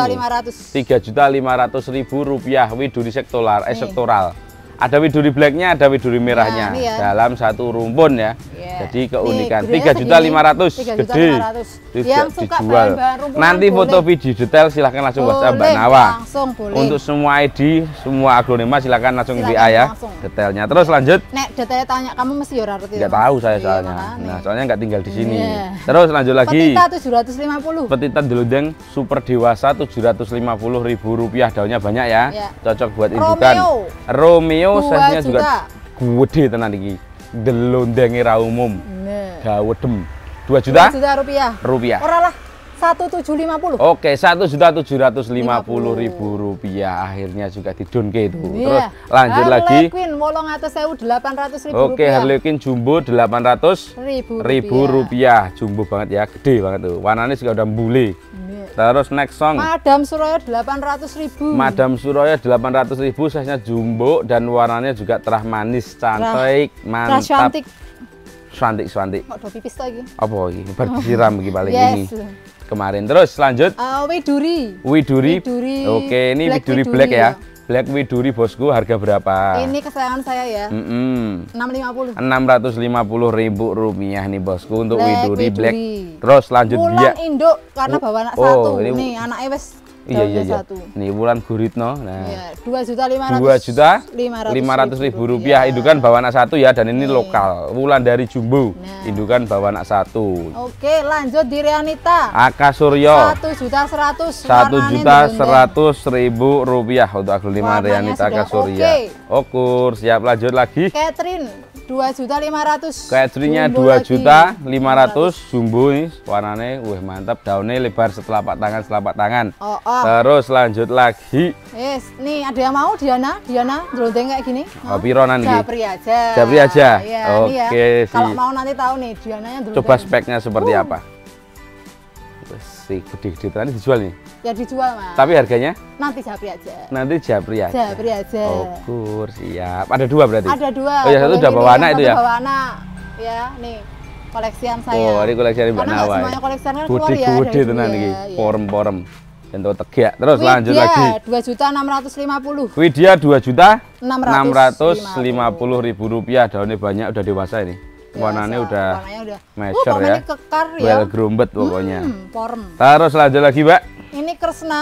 3.500.000 rupiah Widuri sektoral, sektoral. Ada Widuri blacknya, ada Widuri merahnya dalam satu rumpun ya. Jadi keunikan 3.500.000 gede. Yang suka dijual. Nanti foto video detail silahkan langsung WhatsApp Mbak Nawa. Untuk semua ID, semua aglonema silahkan langsung WA ya detailnya. Terus lanjut. Nek detailnya tanya kamu mesti ora ngerti. Enggak tahu saya soalnya. Nah, soalnya nggak tinggal di sini. Terus lanjut lagi. Petita 750. Petita delundeng super dewasa 750.000 rupiah, daunnya banyak ya. Cocok buat indukan. Romeo size-nya juga gede tenan iki. Delundenge ra umum. Gawedem. 2 juta? 2 juta rupiah. Ora lah. 1.750. Oke, 1.750.000 rupiah. Akhirnya juga didonke itu. Terus lanjut lagi. Harley Quinn 800.000 Oke, Harley Quinn jumbo 800.000 rupiah. Jumbo banget ya, gede banget tuh. Warnanya juga udah mbule. Terus next song. Madam Suroyo 800.000. Madam Suroyo 800.000, size-nya jumbo dan warnanya juga terah manis, cantik, mantap. Cantik. Kok do pipis to iki? Apa iki? Bar disiram iki paling ini. Kemarin. Terus lanjut. Widuri. Oke, ini Widuri Black ya. Black Widuri bosku, harga berapa? Ini kesayangan saya ya. 650. 650.000 rupiah nih bosku untuk Widuri Black. Terus lanjut dia. Induk karena bawa anak satu. Ini anaknya wes Iya. Nih Wulan Guritno. Nah. Iya, 2.500.000. 2.500.000 rupiah. Indukan bawa anak 1 ya, dan ini lokal. Wulan dari Jumbo. Nah. Indukan bawa anak 1. Oke, lanjut di Rianita. Aka Suryo. 1.100.000. 1.100.000 rupiah untuk aglonema Rianita Aka Suryo. Okur, siap, lanjut lagi. Catherine 2.500.000. Catherine-nya 2.500.000 Jumbo nih, warnanya mantap, daunnya lebar setelapak tangan. Terus lanjut lagi. Yes, nih ada yang mau Diana drondeng kayak gini. Oh, pironan ini. Japri aja. Ya, oke, kalau mau nanti tahu nih Diananya drondeng. Coba speknya seperti apa? Si gede-gede tadi dijual nih. Ya dijual, Mas. Tapi harganya? Nanti Japri aja. Japri aja. Okur, siap. Ada 2 berarti? Ada 2. Oh ya, satu udah bawa anak itu ya? Bawa anak. Ya, nih. Koleksian saya. Oh, ini koleksian Mbak Nawa. Karena semuanya koleksian kan keluar ya. Gede tenan iki. Porem-porem. Bentuk tegak. Terus lanjut lagi. 2.650.000. Widya 2.650.000 rupiah. Daunnya banyak, udah dewasa ini. Warnanya udah measure ya. Kekar ya. Well grounded pokoknya. Porem. Terus lanjut lagi, Mbak. Ini Kresna.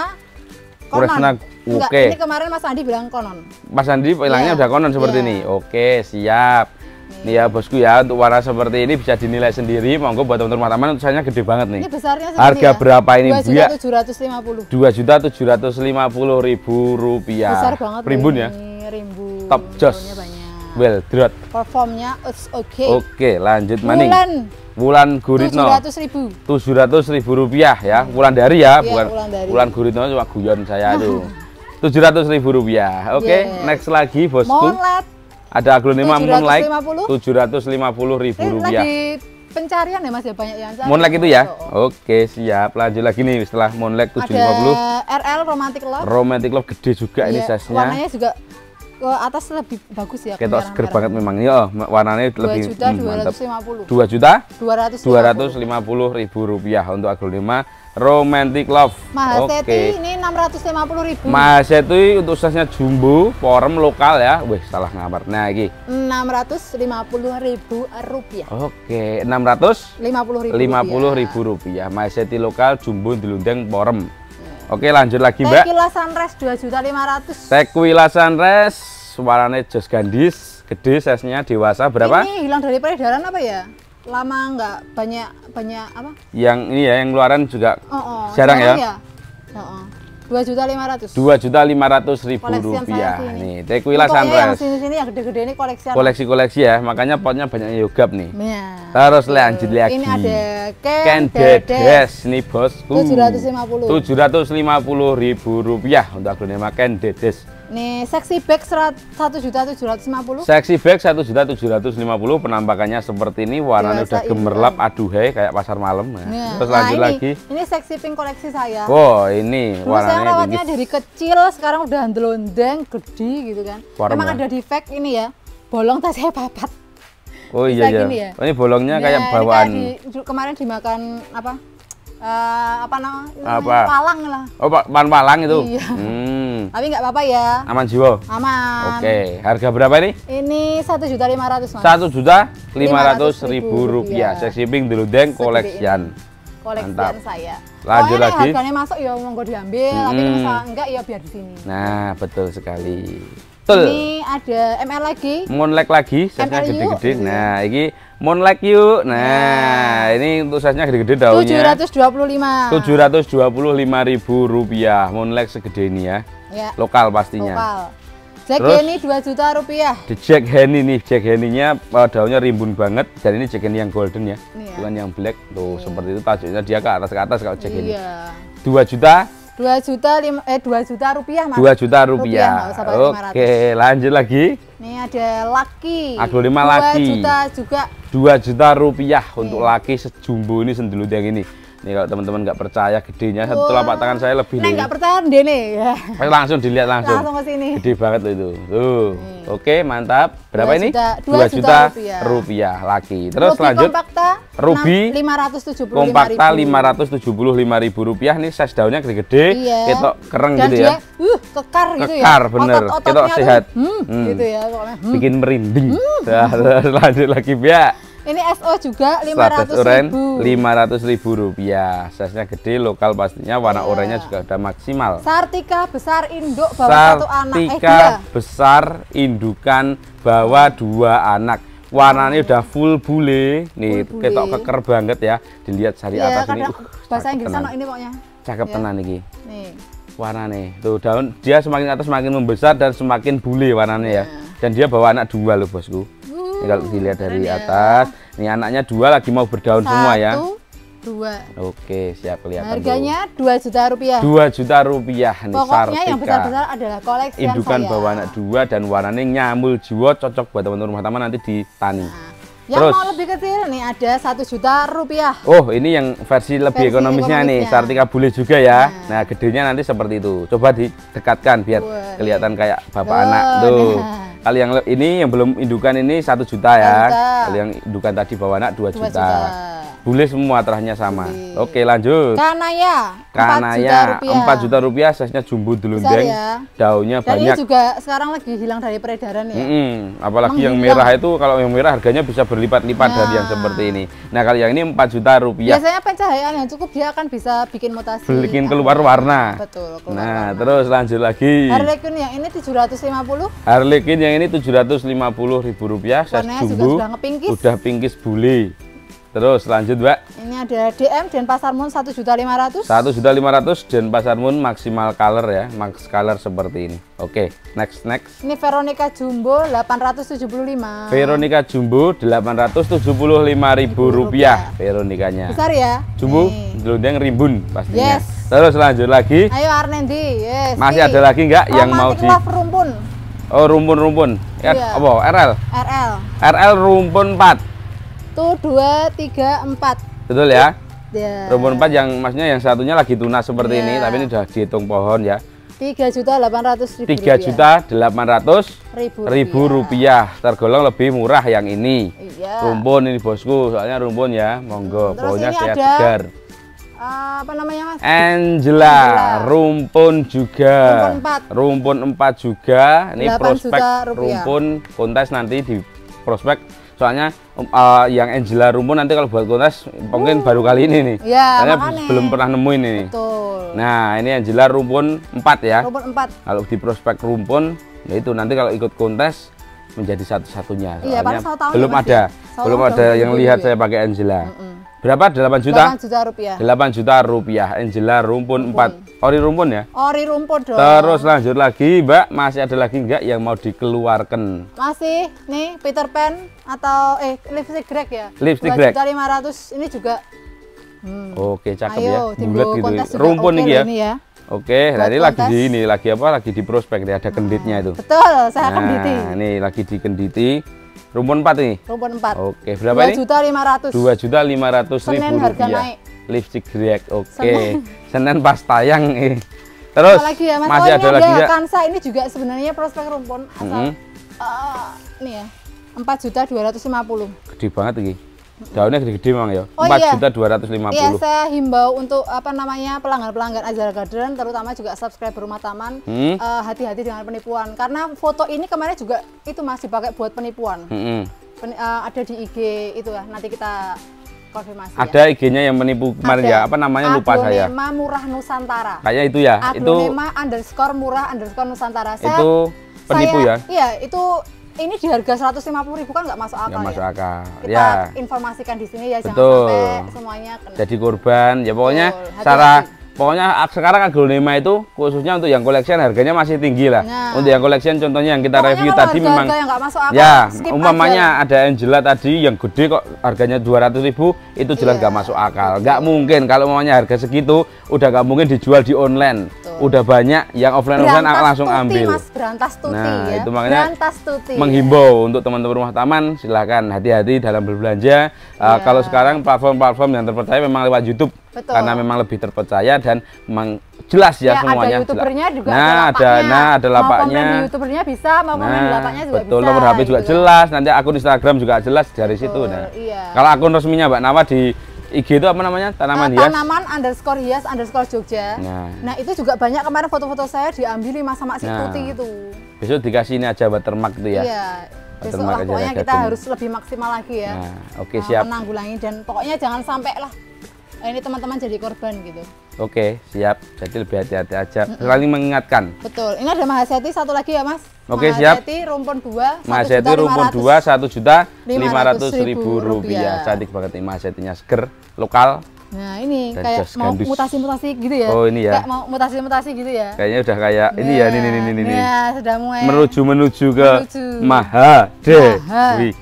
Oke. Ini kemarin Mas Andi bilang konon. Mas Andi bilangnya udah konon seperti ini. Oke, siap. Nih ya bosku ya, untuk warna seperti ini bisa dinilai sendiri. Monggo buat teman-teman taman, usahanya gede banget nih. Ini besarnya harga ya? Berapa ini, Bu? 2.750.000. 2.750.000 rupiah. Besar banget. Rimbun ya? Rimbun. Top jos. Well drought. Performnya oke. Oke, lanjut maning. Wulan Guritno 700.000 rupiah ya. Wulan dari ya, bukan Wulan Guritno, cuma guyon saya tuh. 700.000 rupiah. Oke, next lagi bosku. Monlet. Ada aglonema Monlek 750.000 rupiah. Lagi pencarian ya Mas ya, banyak yang cari. Monlek itu ya. Oke, siap. Lanjut lagi nih setelah Monlek 750. Ada RL Romantic Love. Romantic Love gede juga ini size-nya. Warnanya juga ke atas lebih bagus ya. Ketok seger banget memang ini. Oh, warnanya lebih mantap. 2.250.000 rupiah untuk aglonema Romantic Love. Mahaseti ini 650.000. Mahaseti untuk size-nya jumbo, porem lokal ya. Wih, salah ngamar. Nah, iki 650.000 rupiah. Oke, 650.000 rupiah. Mahaseti lokal, jumbo, dilundeng, porem. Oke, lanjut lagi, Mbak. Tequila Sunrise 2.500.000. Tequila Sunrise warnanya jos gandis, gede, size-nya dewasa. Berapa? Ini hilang dari peredaran apa ya? Lama nggak banyak apa? Yang ini ya, yang keluaran juga jarang ya. 2.500.000. 2.500.000 rupiah. Nih, Tequila Sunrise. Yang sini yang gede-gede ini koleksi. Koleksi ya, makanya potnya banyak yogap nih. Ya. Terus lanjut lagi. Ini ada Ken Dedes nih bosku. 750.000 rupiah untuk aglonema Ken Dedes. Nih, Sexy Bag 1.750.000. Sexy Bag 1.750.000, penampakannya seperti ini, warnanya udah gemerlap, aduhai kayak pasar malam. Nah, terus lanjut lagi. Ini Sexy Pink koleksi saya. Oh, ini dulu warnanya saya rawatnya dari kecil, sekarang udah ndelondeng, gede gitu kan. Emang ada defect ini ya, bolong tas saya papat. Oh iya ya. Ya. Ini bolongnya kayak bawaan. Kemarin dimakan apa? Palang lah. Oh, palang itu. Iya. Tapi nggak apa-apa ya. Aman jiwa. Aman. Oke, harga berapa ini? Ini 1.500.000 Mas. 1.500.000 rupiah. Sexy Pink dilundeng koleksian. Koleksian saya. Lanjut lagi. Harganya masuk ya monggo diambil, tapi misalnya enggak ya biar di sini. Nah, betul sekali. Ini ada ML lagi. Monlek lagi, size-nya gede-gede. Nah, ini Monlek yuk. Nah, ini untuk size-nya gede-gede daunnya. 725.000 rupiah. Monlek segede ini ya. Lokal pastinya. Lokal. Jack Henny 2 juta rupiah. The Jack Henny nih, Jack Henny-nya daunnya rimbun banget. Dan ini Jack Henny yang golden ya, bukan yang black. Tuh seperti itu tajuknya, dia ke atas kalau Jack Henny. 2 juta rupiah Mas. 2 juta rupiah. Oke, lanjut lagi. Ini ada Lucky. Aglonema Lucky. 2 juta juga. 2 juta rupiah untuk Lucky sejumbo ini sendeludeng ini. Nih kalau teman-teman nggak percaya gedenya, satu telapak tangan saya lebih. Nggak percaya dene ya. Langsung dilihat langsung. Langsung ke sini. Gede banget loh itu. Tuh. Oke, mantap. Berapa ini? 2 juta rupiah Lucky. Terus lanjut. Ruby 575.000 rupiah. Nih size daunnya gede-gede, ketok kereng gitu ya. Kekar gitu ya. Kekar bener. Ketok sehat. Gitu ya pokoknya. Bikin merinding. Terus lanjut lagi, Bia. Ini SO juga Stardust Orange 500.000. 500.000 rupiah. Size-nya gede, lokal pastinya, warna oranye juga udah maksimal. Sartika besar induk bawa 1 anak. Sartika besar indukan bawa 2 anak. Warnanya udah full bule. Nih, ketok keker banget ya. Dilihat dari atas ini. Bahasa Inggris ini pokoknya. Cakep tenan iki. Nih. Warnanya tuh daun dia semakin atas semakin membesar dan semakin bule warnanya ya. Dan dia bawa anak 2 loh bosku. Ini kalau dilihat dari atas, nih anaknya 2 lagi mau berdaun semua ya. 2. Oke, siap kelihatan. Harganya 2 juta rupiah. 2 juta rupiah nih. Pokoknya yang besar-besar adalah koleksi indukan bawa anak 2 dan warnanya nyamul jiwa, cocok buat teman-teman rumah taman nanti di tani. Yang terus, mau lebih kecil nih ada 1 juta rupiah. Oh, ini yang versi lebih ekonomisnya nih, Sartika bule juga ya. Nah, gedenya nanti seperti itu. Coba didekatkan biar kelihatan kayak bapak anak tuh. Kali yang ini yang belum indukan ini 1 juta ya. Kali yang indukan tadi bawa anak 2 juta. Bule semua terahnya sama. Oke, lanjut. Kanaya 4 juta rupiah, size-nya jumbo delundeng. Ya. Daunnya dan banyak. Ini juga sekarang lagi hilang dari peredaran ya. Apalagi yang merah itu, kalau yang merah harganya bisa berlipat-lipat dari yang seperti ini. Nah, kalau yang ini 4 juta rupiah. Biasanya pencahayaan yang cukup dia akan bisa bikin mutasi. Bikin keluar warna. Betul, keluar warna. Terus lanjut lagi. Harlequin yang ini 750. Harlequin yang ini 750.000 rupiah, size jumbo. Udah pinkish bule. Terus lanjut Mbak. Ini ada DM Denpasar Moon 1.500.000. 1.500.000 Denpasar Moon maksimal color ya, max color seperti ini. Oke, next. Ini Veronica Jumbo 875. Veronica Jumbo 875.000 rupiah. Veronicanya. Besar ya. Jumbo, delundeng rimbun pastinya. Yes. Terus lanjut lagi. Ayo Arnendi. Yes. Masih ada lagi nggak yang mau di? Rumpun. Oh, rumpun. Ya, iya. Apa? RL rumpun 4. Tuh 2, 3, 4. Betul ya? Ya. Rumpun 4 yang maksudnya yang satunya lagi tunas seperti ini, tapi ini udah dihitung pohon ya. 3.800.000. 3.800.000 rupiah. Tergolong lebih murah yang ini. Iya. Rumpun ini bosku, soalnya rumpun ya, monggo. Pokoknya sehat segar. Apa namanya Mas? Angela, rumpun juga. Rumpun 4 juga. Ini prospek rumpun kontes nanti di prospek. Soalnya yang Angela rumpun nanti kalau buat kontes mungkin baru kali ini nih. Ya, belum pernah nemuin ini. Betul. Nah, ini Angela rumpun 4 ya. Rumpun 4. Kalau di prospek rumpun, ya itu nanti kalau ikut kontes menjadi satu-satunya. Iya, belum ada. Belum ada yang lihat saya pakai Angela. Berapa? 8 juta? 8 juta rupiah. 8 juta rupiah. Angela rumpun 4. Ori rumpun ya? Ori rumpun dong. Terus lanjut lagi, Mbak. Masih ada lagi nggak yang mau dikeluarkan? Masih. Nih, Peter Pan atau lipstick Greg ya? Lipstick Greg. 2.500.000 ini juga. Oke, cakep ya. Bulat gitu. Rumpun ini ya. Oke, nah ini lagi di prospek ya, ada kenditnya itu. Betul, saya kenditi. Nah, ini lagi dikenditi. Rumpun 4 ini? Rumpun 4. Oke, berapa ini? 2.500.000. 2.500.000 rupiah. Lipstick Greg. Oke. Senin pas tayang nih. Terus lagi ya, Mas? masih ada lagi ya? Kansa ini juga sebenarnya prospek rumpun asal nih ya. 4.250.000. Gede banget ini. Daunnya gede-gede memang ya. 4.250.000. Iya, saya himbau untuk pelanggan-pelanggan Azhar Garden, terutama juga subscriber Rumah Taman, hati-hati dengan penipuan. Karena foto ini kemarin juga itu masih dipakai buat penipuan. Ada di IG itu ya. Nanti kita konfirmasi. Ada IG-nya yang menipu kemarin ya. Apa namanya lupa saya. Aglonema Murah Nusantara. Kayak itu ya. Aglonema _murah_nusantara. Itu penipu ya? Iya, itu. Ini di harga 150.000 kan nggak masuk akal. Nggak masuk akal. Kita informasikan di sini ya, jangan sampai semuanya kena. Jadi korban. Ya pokoknya pokoknya sekarang Aglonema itu khususnya untuk yang collection harganya masih tinggi lah. Nah, untuk yang collection contohnya yang kita review tadi memang yang nggak masuk akal, ya umpamanya ada Angela tadi yang gede kok harganya 200.000 itu jelas nggak masuk akal. Nggak mungkin kalau umpamanya harga segitu udah nggak mungkin dijual di online. Udah banyak yang offline langsung ambil. Mas, berantas tuti nah, ya. itu makanya tuti, menghimbau untuk teman-teman rumah taman silahkan hati-hati dalam berbelanja. Kalau sekarang platform-platform yang terpercaya memang lewat YouTube. Betul. Karena memang lebih terpercaya dan memang jelas ya semuanya. Ada YouTubernya juga ada lapaknya. Mau komen di YouTubernya bisa, mau komen di lapaknya juga betul, bisa. Nomor HP juga jelas, nanti akun Instagram juga jelas dari situ. Nah, kalau akun resminya Mbak Nawa di IG itu apa namanya? Tanaman hias. Tanaman _hias_Jogja. Nah, itu juga banyak kemarin foto-foto saya diambil sama si Tuti itu. Besok dikasih ini aja watermark itu ya. Iya. besok lah pokoknya kita harus lebih maksimal lagi ya. Nah, oke, siap. Menanggulangi dan pokoknya jangan sampai lah ini teman-teman jadi korban gitu. Oke, siap. Jadi lebih hati-hati aja. Saling mengingatkan. Betul. Ini ada Mahaseti satu lagi ya, Mas. Oke, siap. Mahaseti rumpun 2. Mahaseti rumpun 2 1.500.000 rupiah. Cantik banget nih Mahasetinya, seger, lokal. Nah, ini dan kayak mau mutasi-mutasi gitu ya. Oh, ini ya. Kayak mau mutasi-mutasi gitu ya. Kayaknya udah kayak ini ya, ini. Ya, sudah mulai menuju ke Mahadewi.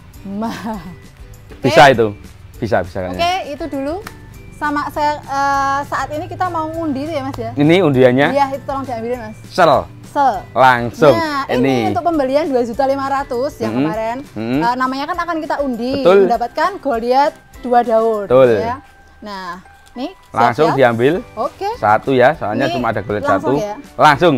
Bisa itu. Bisa kayaknya. Oke, itu dulu. Sama saya saat ini kita mau ngundi itu ya, Mas ya. Ini undiannya? Iya, itu tolong diambilin, Mas. Sel. Langsung. Nah, ini untuk pembelian 2.500.000 yang kemarin. Namanya kan akan kita undi. Betul. Mendapatkan Goliath 2 daun. Betul. Ya. Nah, nih langsung siap. diambil. Oke. Satu ya, soalnya ini cuma ada Goliath langsung 1. Ya. Langsung.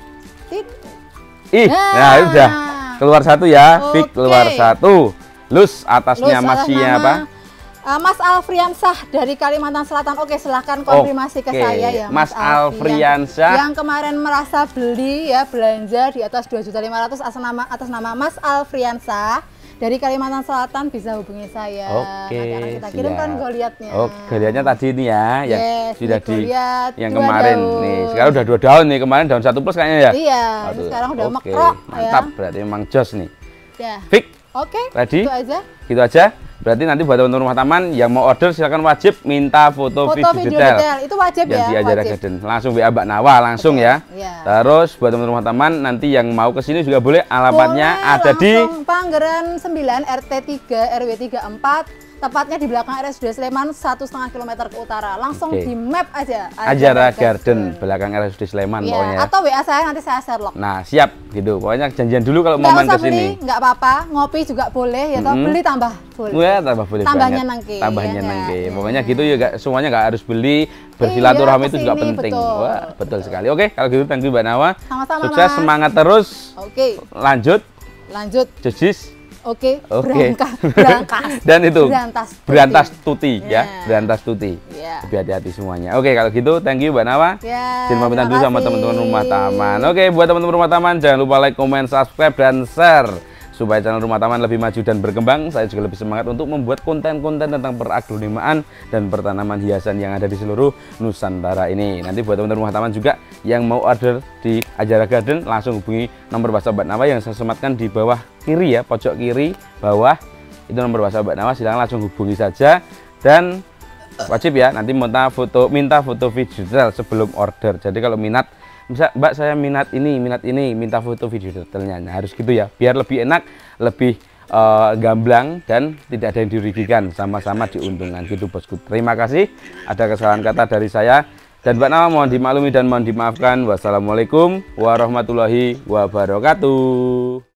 Nah, udah. Keluar 1 ya. Oke. Fik keluar 1. Lus atasnya masih apa? Mas Alfriansah dari Kalimantan Selatan. Oke, silahkan konfirmasi ke saya ya, Mas Alfriansah. Yang kemarin merasa beli ya, belanja di atas 2.500.000 atas nama Mas Alfriansah dari Kalimantan Selatan, bisa hubungi saya. Oke, nanti akan kita kirimkan Goliathnya. Oh, Goliathnya tadi ini ya, yang sudah di yang kemarin daun. nih. Sekarang udah 2 daun nih, kemarin daun 1 plus kayaknya ya. Iya, sekarang udah mekrok. Mantap, berarti memang jos nih. Ya. Fik. Oke, ready? Itu aja. Gitu aja. Berarti nanti buat teman-teman rumah taman yang mau order silakan wajib minta foto video detail. Itu wajib yang ya. Di Ajara Garden. Langsung WA Mbak Nawa langsung ya. Terus buat teman-teman rumah taman nanti yang mau kesini juga boleh. Alamatnya ada di Panggeran 9 RT 3 RW 34. Tepatnya di belakang RSUD Sleman 1,5 km ke utara. Langsung di map aja. Ajara Garden belakang RSUD Sleman pokoknya. Atau WA saya nanti saya share lock. Nah, siap gitu. Pokoknya janjian dulu kalau mau main ke sini. Nggak apa-apa, ngopi juga boleh ya toh. Beli tambah boleh. Wah, tambah boleh tambahnya banget. Nangke. Tambahnya nangke. Pokoknya gitu ya, semuanya nggak harus beli. Bersilaturahmi itu juga penting. Betul. Wah, betul sekali. Oke, kalau gitu thank you Mbak Nawa. Sama-sama, sukses, Mas. semangat terus. Oke. Lanjut. Jejis. Oke. Berangkas. Dan itu berantas tuti ya, berantas tuti. Lebih hati-hati semuanya. Oke, kalau gitu thank you Mbak Nawa. Jangan pamitan dulu sama teman-teman rumah taman. Oke, buat teman-teman rumah taman jangan lupa like, comment, subscribe dan share supaya channel Rumah Taman lebih maju dan berkembang. Saya juga lebih semangat untuk membuat konten-konten tentang peragronomaan dan pertanaman hiasan yang ada di seluruh Nusantara ini. Nanti buat teman-teman Rumah Taman juga yang mau order di Ajara Garden langsung hubungi nomor WhatsApp Mbak Nawa yang saya sematkan di bawah kiri ya, pojok kiri bawah. Itu nomor WhatsApp Mbak Nawa, silahkan langsung hubungi saja. Dan wajib ya nanti minta foto video detail sebelum order. Jadi kalau minat, bisa Mbak saya minat ini, minta foto video detailnya. Nah, harus gitu ya, biar lebih enak, lebih gamblang dan tidak ada yang dirugikan, sama-sama diuntungkan gitu bosku. Terima kasih. Ada kesalahan kata dari saya dan Mbak Nawa mohon dimaklumi dan mohon dimaafkan. Wassalamualaikum warahmatullahi wabarakatuh.